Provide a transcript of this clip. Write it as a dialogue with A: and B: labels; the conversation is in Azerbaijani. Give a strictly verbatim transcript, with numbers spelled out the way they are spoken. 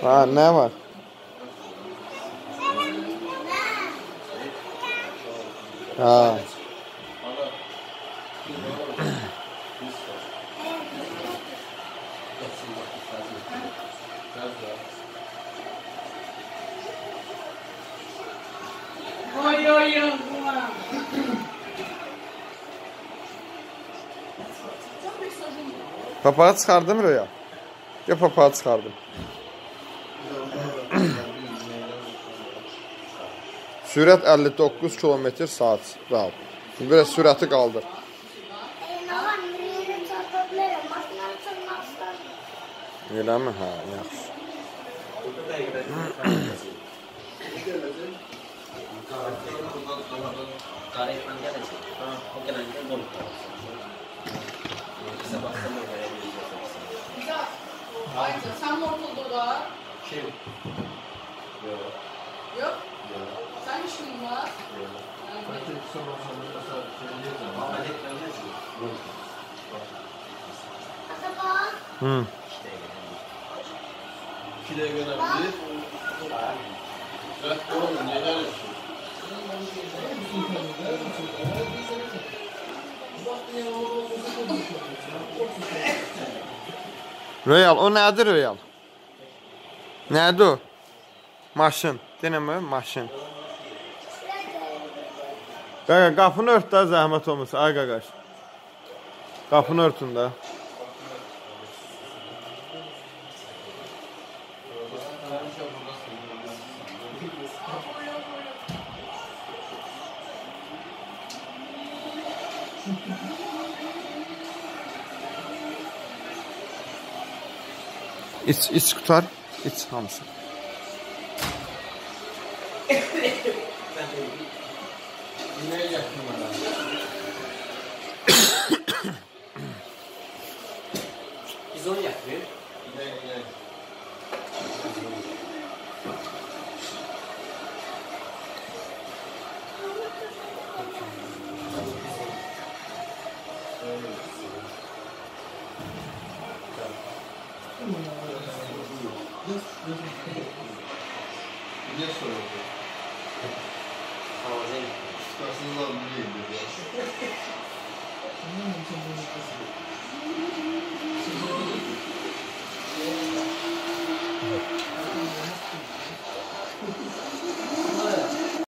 A: Ha, ne var? Ha.
B: Oy oy oy.
A: Papağı çıxardım Röya. Ya papağı çıxardım. Sürət əlli doqquz kilometr saat. Rahat. Biraz sürəti qaldır. Eləmi? Hə, yaxşı.
B: Ayça sen mi ortada?
C: Kim? Yok.
B: Yok.
C: Yok.
B: Sen işin var.
C: Yok.
B: Yani,
A: Hı.
C: İkiye gelebilir. Bak oğlum neler yapıyor?
A: Royal, o nədir Royal? Nədir o? Maşın. Denəmə, maşın. Qaqa, qapını ört da zəhmət olmasa. Ay qaqaş. Qapını örtün də. İç, iç qutar. İç hamısı.
C: Neye yakın bana?
D: İzon yakmıyor.
C: Ne ne? Ne soruyorsun?
D: Havazayım.
C: Çıkarsınız abi bileyim dedi.